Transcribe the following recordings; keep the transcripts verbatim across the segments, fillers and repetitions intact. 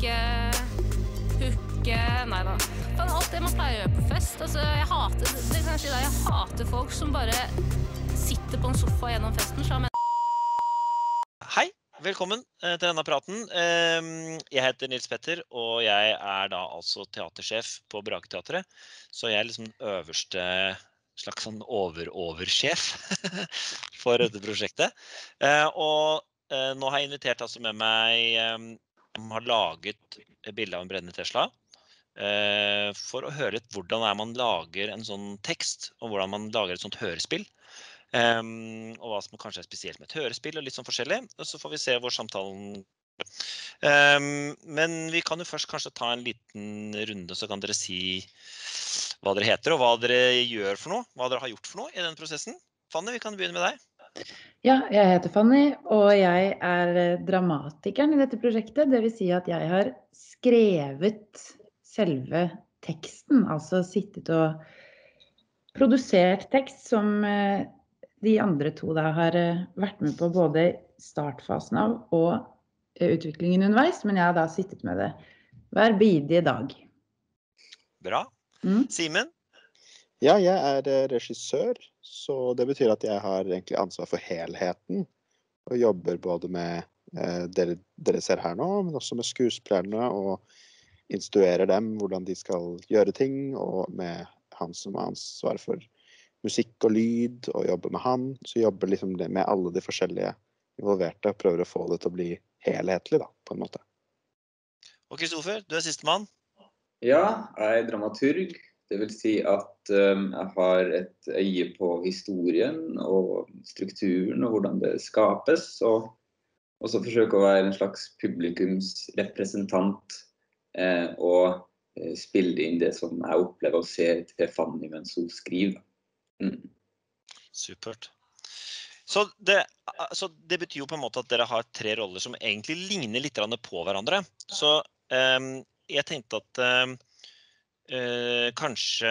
drikke, hooke, nei da. Fan, alt det man pleier å gjøre på fest. Altså, jeg hater, det kan jeg si da, jeg hater folk som bare sitter på en sofa gjennom festen. Så med... Hei, velkommen til denne praten. Jeg heter Nils Petter, og jeg er da altså teatersjef på Braketeatret. Så jeg er liksom øverste slags sånn over-over-sjef for dette prosjektet. Og nå har jeg invitert altså med meg, som har laget bilde av en brennende Tesla, for å høre litt hvordan er man lager en sånn tekst, og hvordan man lager et sånt hørespill. Um, og hva som kanskje er spesielt med et hørespill og litt sånn forskjellig, og så får vi se hvor samtalen um, men vi kan jo først kanskje ta en liten runde, så kan dere si hva dere heter og hva dere gjør for noe, hva dere har gjort for noe i den prosessen. Fanny, vi kan begynne med deg. Ja, jeg heter Fanny, og jeg er dramatikeren i dette prosjektet. Det vil si at jeg har skrevet selve teksten, altså sittet og produsert tekst som de andre to da har vært med på både startfasen av og utviklingen underveis, men jeg har da sittet med det hver bidige dag. Bra. Mm. Simen? Ja, jeg er regissør, så det betyr at jeg har egentlig ansvar for helheten, og jobber både med eh, dere, dere ser her nå, men også med skuespillerne, og instruerer dem hvordan de skal gjøre ting, og med han som har ansvar for musikk og lyd, og jobber med han, så jobber liksom med alle de forskjellige involverte, og prøver å få det til å bli helhetlig da, på en måte. Og Kristoffer, du er siste mann. Ja, jeg er dramaturg. Det vil si at um, jeg har et øye på historien og strukturen og hvordan det skapes, og også forsøker å være en slags publikumsrepresentant eh, og eh, spille inn det som jeg opplever å se til Fanny mens hun skriver. Mm. Supert. Så det, så det betyr jo på en måte at dere har tre roller som egentlig ligner litt på hverandre. Så um, jeg tenkte at um, Uh, kanskje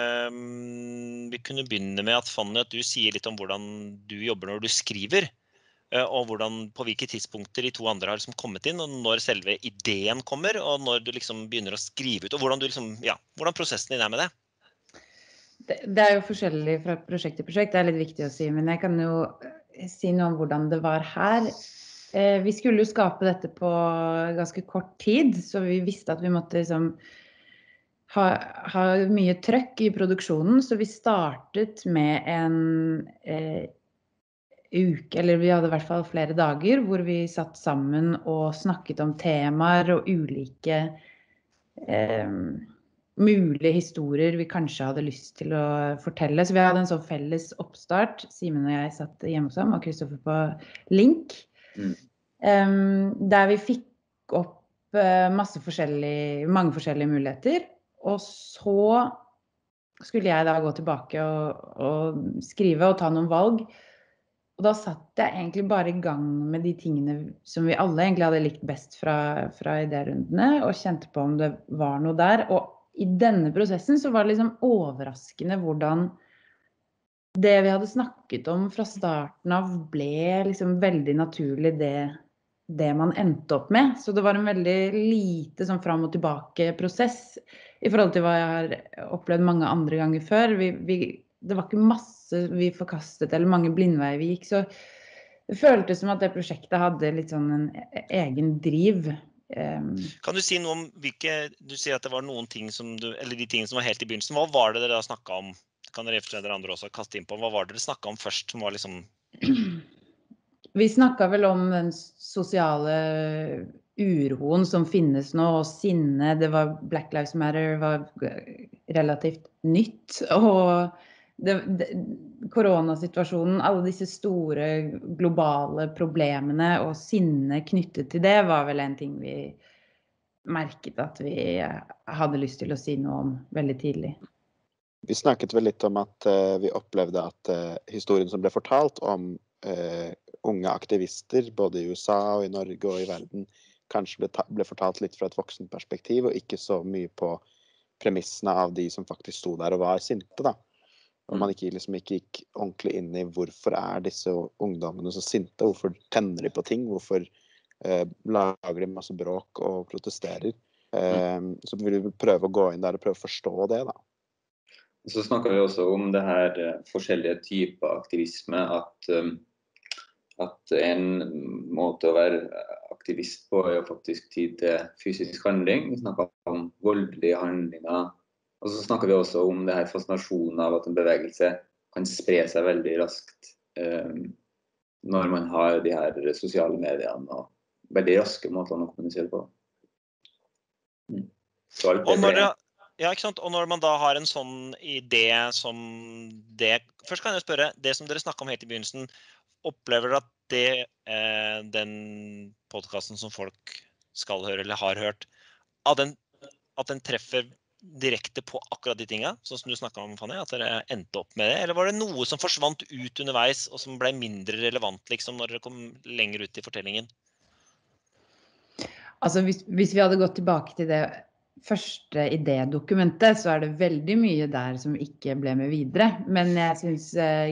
um, vi kunne begynne med at Fanny, at du sier litt om hvordan du jobber når du skriver, uh, og hvordan, på hvilke tidspunkter de to andre har liksom kommet inn, og når selve ideen kommer, og når du liksom begynner å skrive ut, og hvordan, du liksom, ja, hvordan prosessen din er med det. det. Det er jo forskjellig fra prosjekt til prosjekt, det er litt viktig å si, men jeg kan jo si noe om hvordan det var her. Uh, vi skulle jo skape dette på ganske kort tid, så vi visste at vi måtte liksom har ha mye trøkk i produksjonen, så vi startet med en eh, uke, eller vi hadde i hvert fall flere dager, hvor vi satt sammen og snakket om temaer og ulike eh, mulige historier vi kanskje hadde lyst til å fortelle. Så vi hadde en sånn felles oppstart. Simen og jeg satt hjemme hos ham, og Kristoffer på link, mm. um, der vi fikk opp uh, masse forskjellige, mange forskjellige muligheter. Og så skulle jeg da gå tilbake og, og skrive og ta noen valg. Og da satt jeg egentlig bare i gang med de tingene som vi alle egentlig hadde likt best fra, fra idérundene, og kjente på om det var noe der. Og i denne prosessen så var det liksom overraskende hvordan det vi hadde snakket om fra starten av ble liksom veldig naturlig det, det man endte opp med. Så det var en veldig lite sånn fram og tilbake prosess i forhold til hva jeg har opplevd mange andre ganger før. Vi, vi, det var ikke masse vi forkastet, eller mange blindveier vi gikk, så det føltes som at det prosjektet hadde litt sånn en egen driv. Um, kan du si noe om hvilke, du sier at det var noen ting som du, eller de tingene som var helt i begynnelsen, hva var det dere da snakket om? Kan dere for dere andre også kaste inn på, hva var det dere snakket om først som var liksom... Vi snakket vel om den sosiale uroen som finnes nå, og sinne. Det var Black Lives Matter var relativt nytt, og det, det, koronasituasjonen, alle disse store globale problemene og sinne knyttet til det var vel en ting vi merket at vi hadde lyst til å si noe om veldig tidlig. Vi snakket vel litt om at uh, vi opplevde at uh, historien som ble fortalt om uh, unge aktivister, både i U S A og i Norge og i verden, kanskje ble, ble fortalt litt fra et voksent perspektiv, og ikke så mye på premissene av de som faktisk sto der og var sinte, da. Og man ikke, liksom, ikke gikk ordentlig inn i hvorfor er disse ungdommene så sinte, hvorfor tenner de på ting, hvorfor eh, lager de masse bråk og protesterer. Eh, så vil vi prøve å gå inn der og prøve å forstå det da. Så snakker vi også om det her eh, forskjellige typer aktivisme, at, um, at en måte å være aktivist på er jo faktisk tid til fysisk handling. Vi snakker om voldelige handlinger, og så snakker vi også om det her fascinasjonen av at en bevegelse kan spre seg veldig raskt um, når man har de her sosiale mediene og veldig raske måtene å kommunisere på. Mm. Så alt det Og når, ble... det, ja, ikke sant? Og når man da har en sånn idé som det, først kan jeg spørre, det som dere snakket om helt i begynnelsen, opplever dere at det, eh, den podcasten som folk skal høre eller har hørt, at den, at den treffer direkte på akkurat de tingene, sånn som du snakket om, Fanny, at dere endte opp med det, eller var det noe som forsvant ut underveis, og som ble mindre relevant, liksom, når dere kom lenger ut i fortellingen? Altså, hvis, hvis vi hadde gått tilbake til det første idédokumentet, så er det veldig mye der som ikke ble med videre. Men jeg synes eh,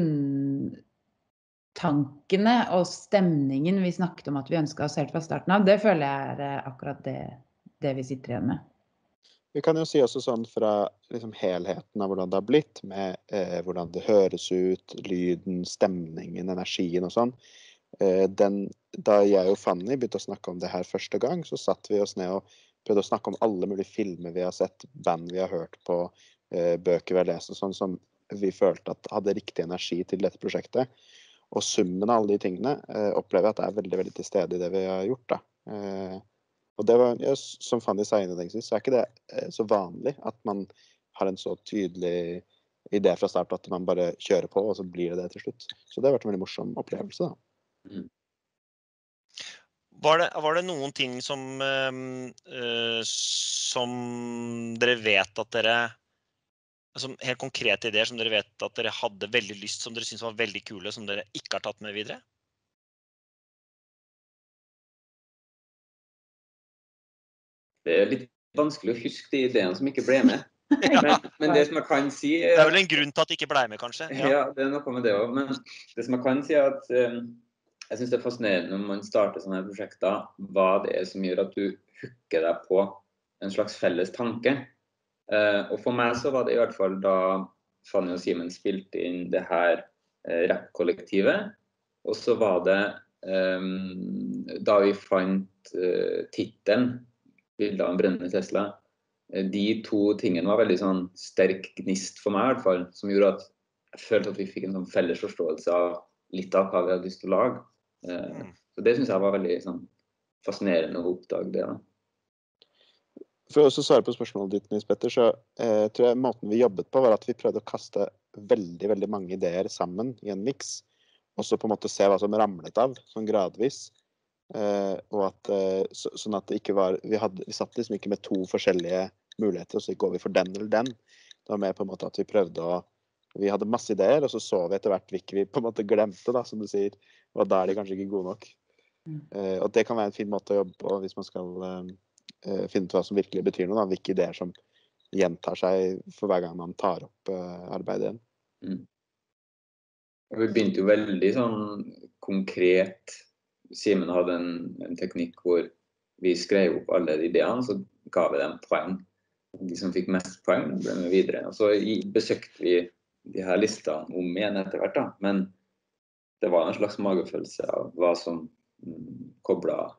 grunntankene og stemningen vi snakket om at vi ønsket oss helt fra starten av, det føler jeg er eh, akkurat det, det vi sitter igjen med. Vi kan jo si også sånn fra liksom, helheten av hvordan det har blitt, med eh, hvordan det høres ut, lyden, stemningen, energien og sånn. Den, da jeg og Fanny begynte å snakke om det her første gang, så satt vi oss ned og prøvde å snakke om alle mulige filmer vi har sett, band vi har hørt på, eh, bøker vi har lest og sånn, som vi følte at hadde riktig energi til dette prosjektet. Og summen av alle de tingene eh, opplever jeg at det er veldig, veldig til stede i det vi har gjort da. Eh, og det var, ja, som Fanny sa innledningsvis, så er ikke det eh, så vanlig at man har en så tydelig idé fra start at man bare kjører på, og så blir det det til slutt. Så det har vært en veldig morsom opplevelse da. Mm. Var det, var det noen ting som, uh, som dere vet at dere, altså helt konkrete ideer som dere vet at dere hadde veldig lyst, som dere synes var veldig kule, som dere ikke har tatt med videre? Det er litt vanskelig å huske de ideene som ikke ble med. Ja. Men, men det som jeg kan si... Er, det er vel en grunn til at det ikke ble med, kanskje? Ja, ja det er noe med det også. Men det som jeg kan si er at um, jeg synes det er fascinerende når man starter sånne prosjekter, hva det er som gjør at du hooker deg på en slags felles tanke. Uh, og for meg så var det i hvert fall da Fanny og Simen spilte inn det her uh, rap-kollektivet, og så var det um, da vi fant uh, titelen, bildet av en brennende Tesla. Uh, de to tingene var veldig sånn sterk gnist for meg i hvert fall, som gjorde at jeg følte at vi fikk en sånn felles forståelse av litt av hva vi hadde lyst til å lage. Uh, så det synes jeg var veldig sånn, fascinerende å oppdage det. Da. For å svare på spørsmålet ditt, Nils Petter, så eh, tror jeg måten vi jobbet på var at vi prøvde å kaste veldig, veldig mange ideer sammen i en mix, og så på en måte se hva som ramlet av, sånn gradvis. Eh, og at, eh, så, sånn at det ikke var, vi, hadde, vi satt liksom ikke med to forskjellige muligheter, og så går vi for den eller den. Det var mer på en måte at vi prøvde å, vi hadde masse ideer, og så så vi etter hvert hvilke vi på en måte glemte, da, som du sier, og da er de kanskje ikke gode nok. Mm. Eh, og det kan være en fin måte å jobbe på hvis man skal... Eh, finne ut hva som virkelig betyr noe, da. Hvilke ideer som gjentar seg for hver gang man tar opp uh, arbeidet igjen. Mm. Vi begynte jo veldig sånn konkret. Simen hadde en, en teknikk hvor vi skrev opp alle de ideene, så ga vi dem poeng. De som fikk mest poeng ble med videre. Og så i, besøkte vi de her listene om igjen etter hvert, da. Men det var en slags magefølelse av hva som mm, koblet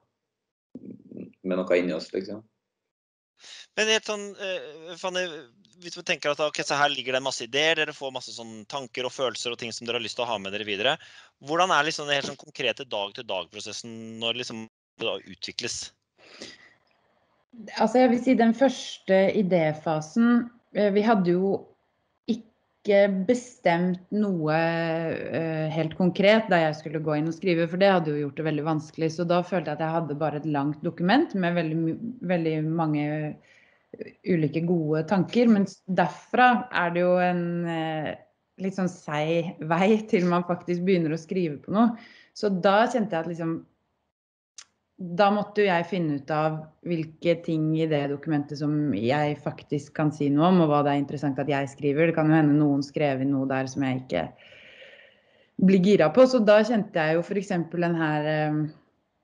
med noe inni oss, liksom. Men helt sånn, uh, Fanny, hvis vi tenker at okay, så her ligger det masse ideer, dere får masse sånn tanker og følelser og ting som dere har lyst til å ha med dere videre. Hvordan er liksom det helt sånn konkrete dag-til-dag-prosessen når liksom det da utvikles? Altså jeg vil si den første idéfasen, vi hadde jo ikke bestemt noe uh, helt konkret da jeg skulle gå inn og skrive, for det hadde jo gjort det veldig vanskelig, så da følte jeg at jeg hadde bare et langt dokument med veldig, veldig mange ulike gode tanker, men derfra er det jo en uh, litt sånn seig vei til man faktisk begynner å skrive på noe, så da kjente jeg at liksom da måtte jeg finne ut av hvilke ting i det dokumentet som jeg faktisk kan si noe om, og hva det er interessant at jeg skriver. Det kan jo hende noen skrev noe der som jeg ikke blir gira på. Så da kjente jeg jo for eksempel den her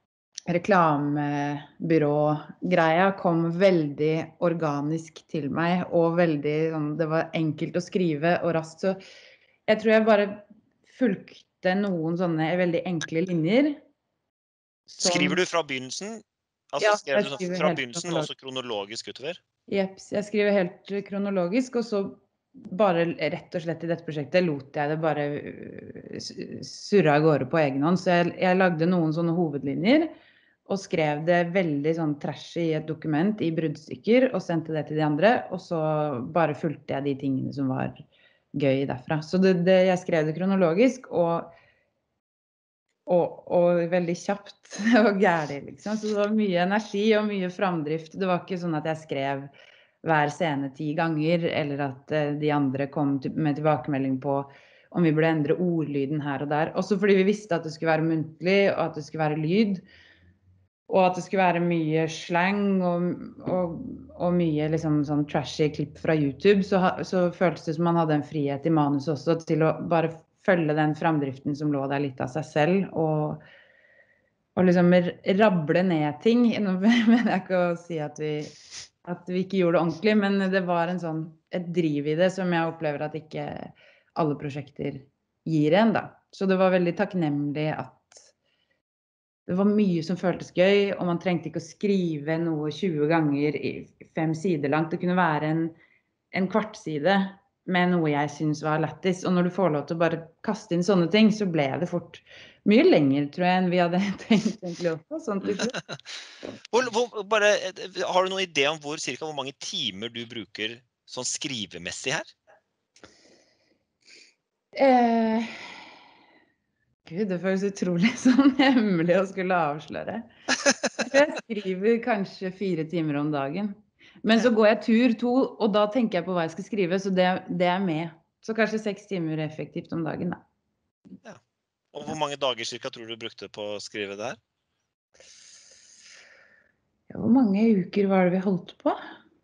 reklamebyrå-greia kom veldig organisk til meg, og veldig, sånn, det var enkelt å skrive og raskt, så jeg tror jeg bare fulgte noen sånne veldig enkle linjer. Som, Skriver du fra begynnelsen? Altså Ja, skrev jeg du sånn skriver fra helt begynnelsen, kronologisk. også kronologisk utover? Jeps, jeg skriver helt kronologisk, og så bare rett og slett i dette prosjektet lot jeg det bare uh, s- surre av gårde på egen hånd. Så jeg, jeg lagde noen sånne hovedlinjer, og skrev det veldig sånn trashy i et dokument i bruddstykker, og sendte det til de andre, og så bare fulgte jeg de tingene som var gøy derfra. Så det, det, jeg skrev det kronologisk, og, og, og veldig kjapt og gærlig, liksom. Så det var mye energi og mye framdrift. Det var ikke sånn at jeg skrev hver scene ti ganger, eller at eh, de andre kom til, med tilbakemelding på om vi burde endre ordlyden her og der. Også fordi vi visste at det skulle være muntlig, og at det skulle være lyd, og at det skulle være mye slang og, og, og mye liksom sånn trashy klipp fra YouTube, så, ha, så føltes det som man hadde en frihet i manus også til å bare følge den framdriften som lå der litt av seg selv, og, og liksom rable ned ting. Nå mener jeg ikke å si at vi, at vi ikke gjorde det ordentlig, men det var en sånn, et driv i det som jeg opplever at ikke alle prosjekter gir en da. Så det var veldig takknemlig at det var mye som føltes gøy, og man trengte ikke å skrive noe tjue ganger i fem sider langt. Det kunne være en, en kvartside med noe jeg synes var lættis. Og når du får lov til å bare kaste inn sånne ting, så ble det fort mye lenger, tror jeg, enn vi hadde tenkt egentlig også. Sånn til slutt. Hvor, hvor, bare, har du noen idé om hvor, cirka hvor mange timer du bruker sånn skrivemessig her? Eh... Gud, det føles utrolig sånn hemmelig å skulle avsløre. Jeg skriver kanskje fire timer om dagen. Men så går jeg tur to, og da tenker jeg på hva jeg skal skrive, så det, det er med. Så kanskje seks timer effektivt om dagen, da. Ja. Og hvor mange dager cirka tror du brukte på å skrive det her? Ja, hvor mange uker var det vi holdt på?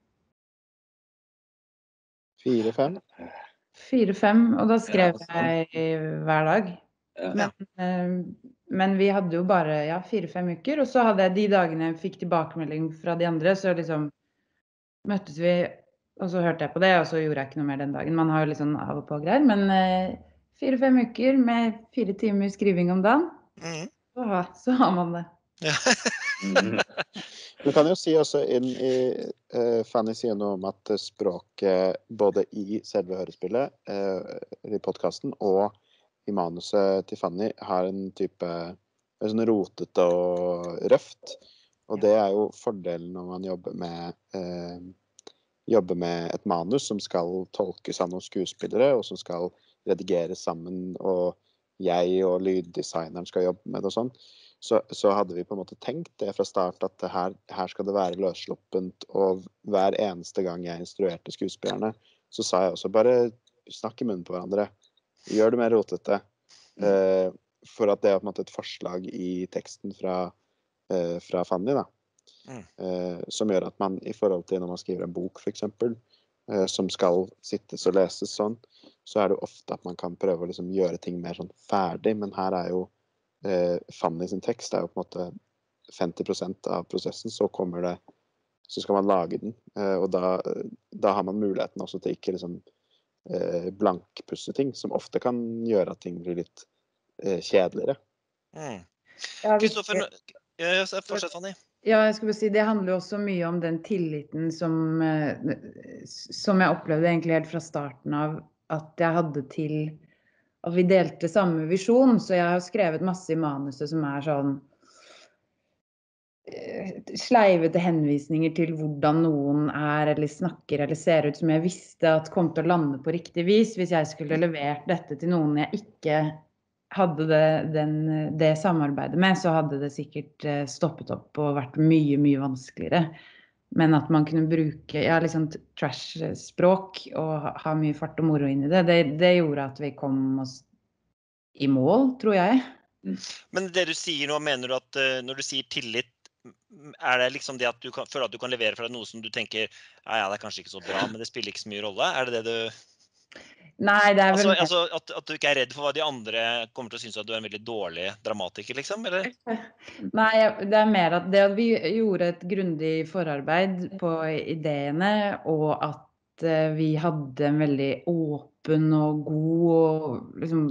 Fire, fem? Fire, fem, og da skrev Ja, sant. jeg hver dag. Ja. Men, eh, men vi hadde jo bare ja, fire-fem uker, og så hadde jeg de dagene jeg fikk tilbakemelding fra de andre, så liksom møttes vi, og så hørte jeg på det, og så gjorde jeg ikke noe mer den dagen. Man har jo litt sånn av og på greier, men eh, fire-fem uker med fire timer skriving om dagen, Mhm. så, ha, så har man det. Ja. Du kan jo si også inn i uh, Fanny sier noe om at språket både i selve hørespillet, uh, i podcasten, og i manuset til Fanny har en type en sånn rotete og røft. Og det er jo fordelen når man jobber med, uh, jobber med et manus som skal tolkes av noen skuespillere, og som skal redigeres sammen, og jeg og lyddesigneren skal jobbe med det og sånn. Så, så hadde vi på en måte tenkt det fra start at det her, her skal det være løssluppent, og hver eneste gang jeg instruerte skuespillerne, så sa jeg også bare snakk i munnen på hverandre, gjør det mer rotete, eh, for at det er på en måte et forslag i teksten fra, eh, fra Fanny da, eh, som gjør at man i forhold til når man skriver en bok for eksempel, eh, som skal sittes og leses sånn, så er det ofte at man kan prøve å liksom gjøre ting mer sånn ferdig, men her er jo Eh, Fanny sin tekst er jo på en måte femti prosent av prosessen, så kommer det, så skal man lage den, eh, og da, da har man muligheten også til ikke liksom eh, blankpusse ting, som ofte kan gjøre at ting blir litt eh, kjedeligere. Mm. Ja, vi- Kristoffer, ja, fortsett Fanny. Ja, jeg skulle bare si, det handler jo også mye om den tilliten som, eh, som jeg opplevde egentlig helt fra starten av, at jeg hadde til at vi delte samme visjon, så jeg har skrevet masse i manuset som er sånn eh, sleivete henvisninger til hvordan noen er eller snakker eller ser ut, som jeg visste at kom til å lande på riktig vis hvis jeg skulle levert dette til noen jeg ikke hadde det, den, det samarbeidet med, så hadde det sikkert eh, stoppet opp og vært mye, mye vanskeligere. Men at man kunne bruke ja, liksom trash-språk og ha, ha mye fart og moro inn i det, det, det gjorde at vi kom oss i mål, tror jeg. Men det du sier nå, mener du at uh, når du sier tillit, er det liksom det at du kan, føler at du kan levere fra noe som du tenker, ja, ja, det er kanskje ikke så bra, men det spiller ikke så mye rolle? Er det det du... Nei, det er Altså, vel altså at, at du ikke er redd for hva de andre kommer til å synes at du er en veldig dårlig dramatiker, liksom? Eller? Nei, jeg- det er mer at det at vi gjorde et grundig forarbeid på ideene, og at eh, vi hadde en veldig åpen og god og liksom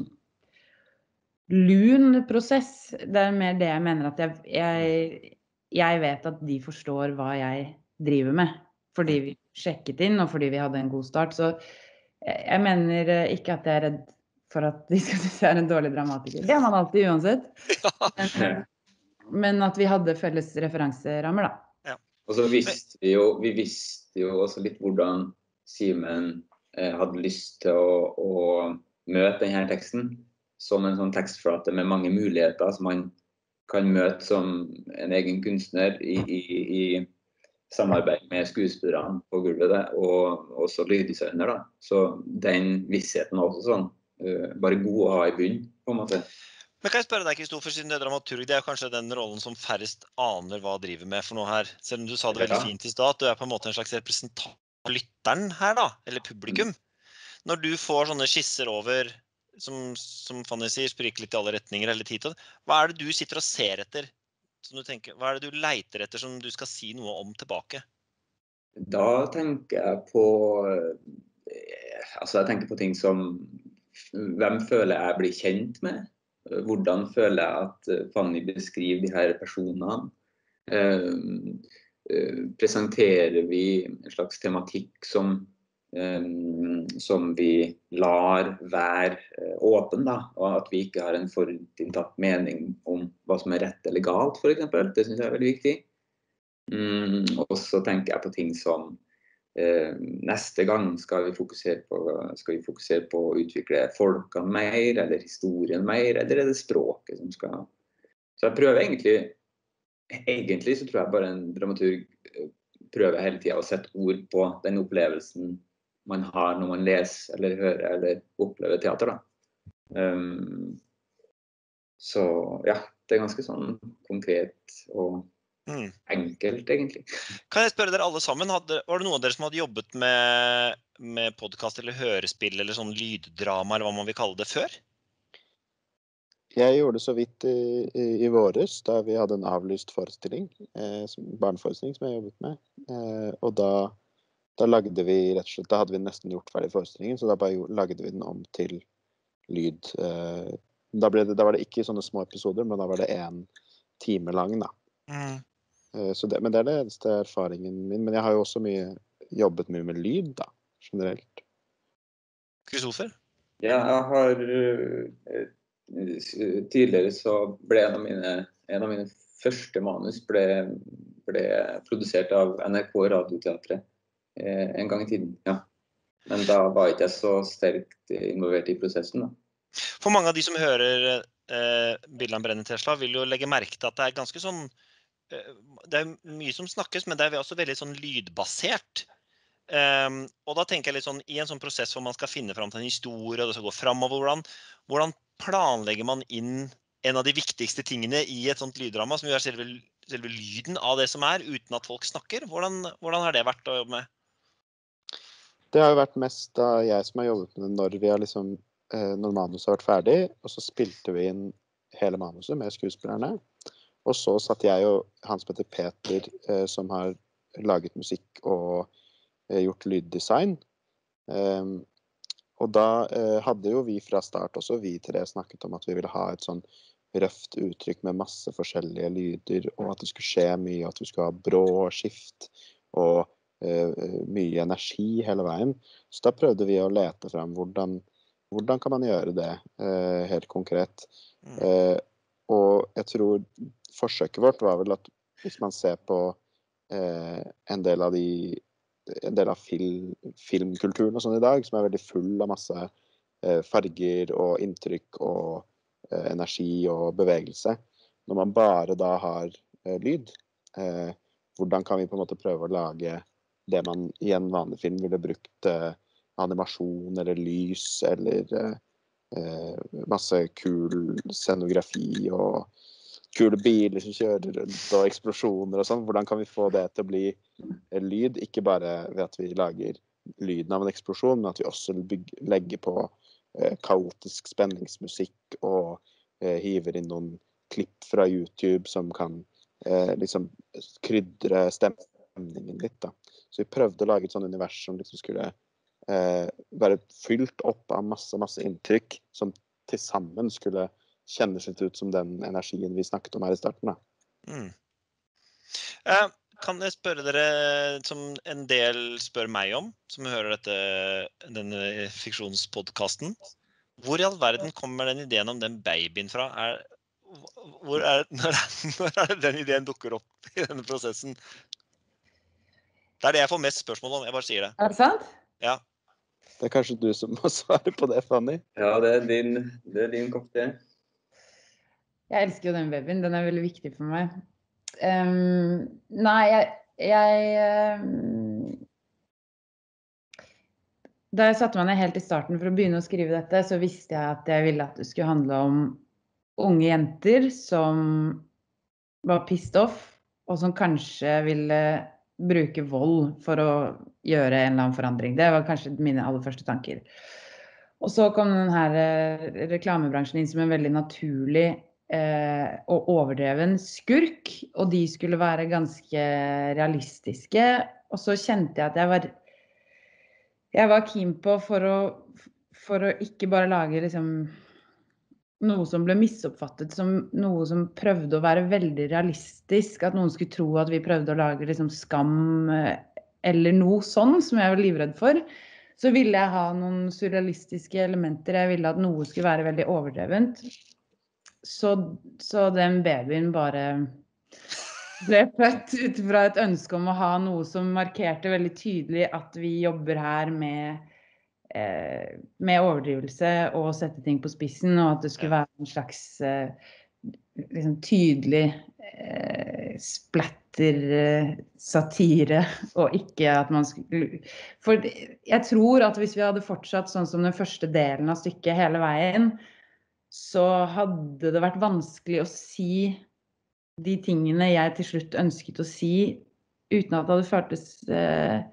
lun prosess. Det er mer det jeg mener at jeg, jeg, jeg vet at de forstår hva jeg driver med, fordi vi sjekket inn, og fordi vi hadde en god start. Så jeg, jeg mener eh, ikke at jeg er redd for at de skal synes jeg er en dårlig dramatiker. Det er man alltid uansett. Men, men at vi hadde felles referanserammer, da. Og så visste vi jo, vi visste jo også litt hvordan Simen eh, hadde lyst til å, å møte denne teksten som en sånn tekstflate med mange muligheter som man kan møte som en egen kunstner i, i, i samarbeid med skuespillerne på gulvet og også lyddesigner. Da. Så den vissheten var også sånn, uh, bare god å ha i bunn, på en måte. Men kan jeg spørre deg, Kristoffer, siden du er dramaturg, det er kanskje den rollen som færrest aner hva driver med for noe her. Selv om du sa det veldig Ja. fint i stad, at du er på en måte en slags representant av lytteren her da, eller publikum. Når du får sånne skisser over, som, som Fanny sier, spriker litt i alle retninger eller tid til, hva er det du sitter og ser etter? Som du tenker, hva er det du leiter etter som du skal si noe om tilbake? Da tenker jeg på, eh, altså jeg tenker på ting som, hvem føler jeg blir kjent med? Hvordan føler jeg at Fanny beskriver de her personene? Eh, eh, presenterer vi en slags tematikk som, eh, som vi lar være eh, åpen, da, og at vi ikke har en forutinntatt mening om hva som er rett eller galt, for eksempel. Det synes jeg er veldig viktig. Mm, og så tenker jeg på ting som eh, neste gang skal vi, fokusere på, skal vi fokusere på å utvikle folkene mer, eller historien mer, eller er det språket som skal... Så jeg prøver egentlig, egentlig så tror jeg bare en dramaturg prøver hele tiden å sette ord på den opplevelsen man har når man leser, eller hører, eller opplever teater. Da. Um, så ja, det er ganske sånn konkret og Mm. enkelt, egentlig. Kan jeg spørre dere alle sammen, hadde, var det noen av dere som hadde jobbet med, med podcast eller hørespill eller sånn lyddrama, eller hva man vil kalle det, før? Jeg gjorde det så vidt i, i, i våres, da vi hadde en avlyst forestilling, eh, barneforestilling som jeg jobbet med. Eh, og da, da lagde vi rett og slett, da hadde vi nesten gjort ferdig forestillingen, så da bare lagde vi den om til lyd. Eh, da, ble det, da var det ikke sånne små episoder, men da var det en time lang, da. Mm. Så det, men det er det eneste erfaringen min. Men jeg har jo også mye, jobbet mye med lyd, da, generelt. Kristoffer? Ja, jeg har tidligere så ble en av mine, en av mine første manus ble, ble produsert av N R K Radioteatret eh, en gang i tiden, ja. Men da var ikke jeg så sterkt involvert i prosessen, da. For mange av de som hører eh, Bildene brenner Tesla, vil jo legge merke til at det er ganske sånn det er mye som snakkes, men det er også veldig sånn lydbasert. Um, og da tenker jeg litt sånn, i en sånn prosess hvor man skal finne frem til en historie, og det skal gå fremover, hvordan, hvordan planlegger man inn en av de viktigste tingene i et sånt lyddrama, som jo er selve, selve lyden av det som er, uten at folk snakker? Hvordan, hvordan har det vært å jobbe med? Det har jo vært mest da jeg som har jobbet med det når vi har liksom, eh, når manuset har vært ferdig, og så spilte vi inn hele manuset med skuespillerne. Og så satt jeg og Hans Petter Peter, eh, som har laget musikk og eh, gjort lyddesign. Um, og da eh, hadde jo vi fra start også, vi tre snakket om at vi ville ha et sånn røft uttrykk med masse forskjellige lyder, og at det skulle skje mye, at vi skulle ha brå skift og eh, mye energi hele veien. Så da prøvde vi å lete frem hvordan, hvordan kan man gjøre det eh, helt konkret. Eh, og jeg tror forsøket vårt var vel at hvis man ser på eh, en del av de en del av fil, filmkulturen og sånn i dag, som er veldig full av masse eh, farger og inntrykk og eh, energi og bevegelse. Når man bare da har eh, lyd, eh, hvordan kan vi på en måte prøve å lage det man i en vanlig film ville brukt eh, animasjon eller lys eller eh, masse kul scenografi og kule biler som kjører rundt og eksplosjoner og sånn. Hvordan kan vi få det til å bli lyd, ikke bare ved at vi lager lyden av en eksplosjon, men at vi også bygger, legger på eh, kaotisk spenningsmusikk og eh, hiver inn noen klipp fra YouTube som kan eh, liksom krydre stemningen litt da. Så vi prøvde å lage et sånt univers som liksom skulle eh, være fylt opp av masse, masse inntrykk som til sammen skulle kjennes litt ut som den energien vi snakket om her i starten da. Mm. Eh, kan jeg spørre dere, som en del spør meg om, som hører dette, denne fiksjonspodcasten, hvor i all verden kommer den ideen om den babyen fra? Er, hvor er, når, når er det den ideen dukker opp i denne prosessen? Det er det jeg får mest spørsmål om, jeg bare sier det. Er det sant? Ja. Det er kanskje du som må svare på det, Fanny? Ja, det er din, det er din kopp det. Jeg elsker jo den babyen, den er veldig viktig for meg. Um, nei, jeg, jeg um, Da jeg satte meg ned helt i starten for å begynne å skrive dette, så visste jeg at jeg ville at det skulle handle om unge jenter som var pissed off, og som kanskje ville bruke vold for å gjøre en eller annen forandring. Det var kanskje mine aller første tanker. Og så kom den her reklamebransjen inn som en veldig naturlig Eh, og overdreven skurk, og de skulle være ganske realistiske, og så kjente jeg at jeg var jeg var keen på for å, for å ikke bare lage liksom noe som ble misoppfattet som noe som prøvde å være veldig realistisk, at noen skulle tro at vi prøvde å lage liksom skam eller noe sånn som jeg var livredd for. Så ville jeg ha noen surrealistiske elementer, jeg ville at noe skulle være veldig overdrevent. Så, så den babyen bare ble født ut fra et ønske om å ha noe som markerte veldig tydelig at vi jobber her med, eh, med overdrivelse og sette ting på spissen, og at det skulle være en slags eh, liksom tydelig eh, splatter eh, satire, og ikke at man skulle... For jeg tror at hvis vi hadde fortsatt sånn som den første delen av stykket hele veien, så hadde det vært vanskelig å si de tingene jeg til slutt ønsket å si, uten at det hadde føltes eh,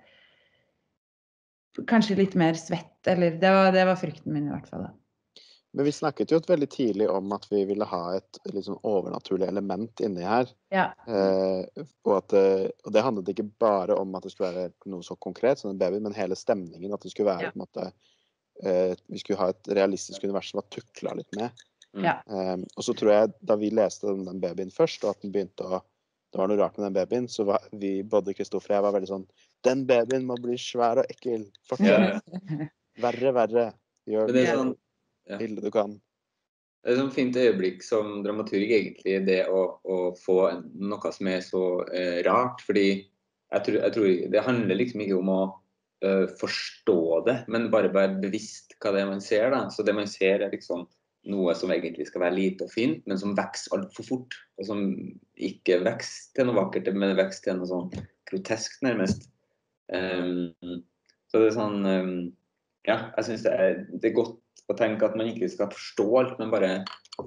kanskje litt mer svett, eller det var, det var frykten min i hvert fall. Da. Men vi snakket jo veldig tidlig om at vi ville ha et liksom overnaturlig element inni her. Ja. Eh, og, at, og det handlet ikke bare om at det skulle være noe så konkret som en baby, men hele stemningen, at det skulle være ja. På en måte Uh, vi skulle ha et realistisk univers som var tukla litt med. Ja. Um, og så tror jeg, da vi leste den, den babyen først, og at den begynte å, det var noe rart med den babyen, så var vi, både Kristoffer og jeg var veldig sånn, den babyen må bli svær og ekkel. Fortsatt. Ja. Verre, verre. Gjør det, det sånn, ja. Ille du kan. Det er et sånn fint øyeblikk som dramaturg egentlig, det å, å få noe som er så eh, rart, fordi jeg tror, jeg tror det handler liksom ikke om å Uh, forstå det, men bare være bevisst hva det er man ser da. Så det man ser er liksom noe som egentlig skal være lite og fint, men som vokser alt for fort, og som ikke vokser til noe vakkert, men vokser til noe sånn grotesk nærmest. Um, så det er sånn, um, ja, jeg synes det er, det er godt å tenke at man ikke skal forstå alt, men bare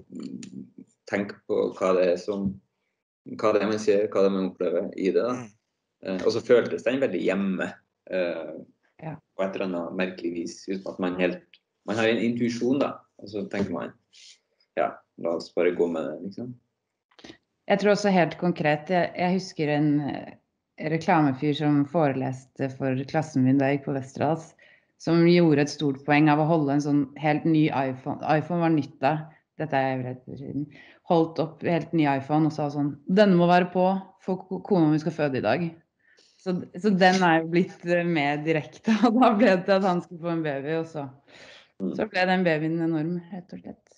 tenke på hva det er som, hva det er man ser, hva det er man opplever i det da. Uh, og så føltes den veldig hjemme. Uh, ja. På et eller annet merkelig vis, uten at man helt man har en intuisjon da, og så tenker man ja, la oss bare gå med det liksom. Jeg tror også helt konkret, jeg, jeg husker en reklamefyr som foreleste for klassen min da jeg gikk på Westerdals, som gjorde et stort poeng av å holde en sånn helt ny iPhone, iPhone var nytt da, dette er jeg rett og slett, holdt opp helt ny iPhone og sa sånn, denne må være på for kona vi skal føde i dag. Så, så den er jo blitt mer direkte, og da ble det til at han skulle få en baby, og så, så ble den babyen enorm, rett og slett.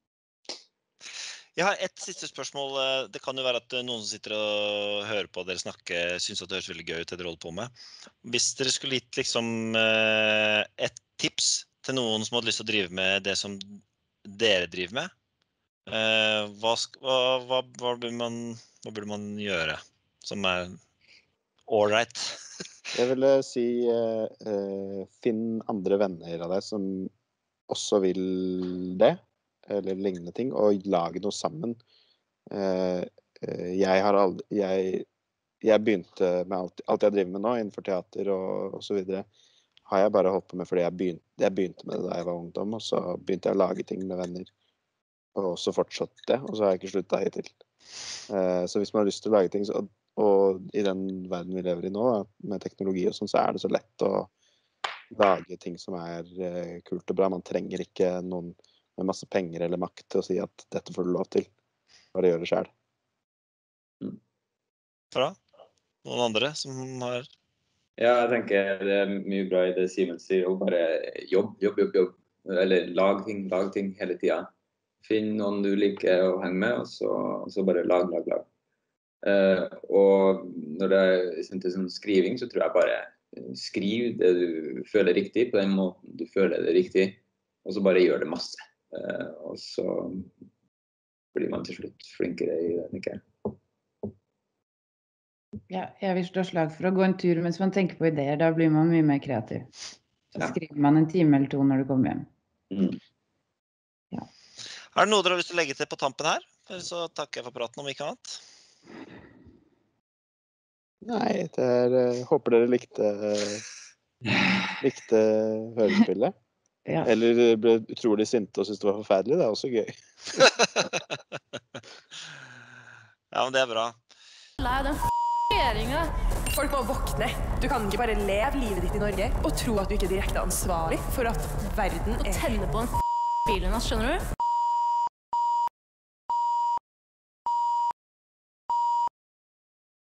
Jeg har et siste spørsmål. Det kan jo være at noen som sitter og hører på dere snakke, synes at det høres veldig gøy ut det dere holder på med. Hvis dere skulle gitt liksom et tips til noen som hadde lyst til å drive med det som dere driver med, hva, hva, hva, hva, burde, man, hva burde man gjøre som er... All right. Jeg ville si uh, uh, finn andre venner av deg som også vil det, eller lignende ting, og lage noe sammen. Uh, uh, jeg har aldri, jeg, jeg begynte med alt, alt jeg driver med nå, innenfor teater og, og så videre, har jeg bare holdt på med fordi jeg begynte, jeg begynte med det da jeg var ungdom, og så begynte jeg å lage ting med venner. Og så fortsatte det, og så har jeg ikke sluttet hittil. Uh, så hvis man har lyst til å lage ting, så, og i den verden vi lever i nå, med teknologi og sånn, så er det så lett å lage ting som er uh, kult og bra. Man trenger ikke noen med masse penger eller makt til å si at dette får du lov til. Bare gjør det selv. Bra. Noen andre som har... Ja, jeg tenker det er mye bra i det Simen sier, og bare jobb, jobb, jobb, jobb. Eller lag ting, lag ting hele tiden. Finn noen du liker å henge med, og så, og så bare lag, lag, lag. Uh, og når det er til sånn skriving, så tror jeg bare skriv det du føler riktig, på den måten du føler det riktig, og så bare gjør det masse. Uh, og så blir man til slutt flinkere i det, tenker jeg. Ja, jeg vil slå slag for å gå en tur mens man tenker på ideer, da blir man mye mer kreativ. Så Ja. skriver man en time eller to når du kommer hjem. Mm. Er det noe dere har lyst til å legge til på tampen her? Så takker jeg for praten om ikke annet. Nei, det er, uh, håper dere likte, uh, likte hørespillet. Ja. Eller ble utrolig sinte og synes det var forferdelig, det er også gøy. Ja, men det er bra. Lei av den f***eringa. Folk må våkne. Du kan ikke bare leve livet ditt i Norge og tro at du ikke er direkte ansvarlig for at verden Og er... tenne på en f***bilen, skjønner du?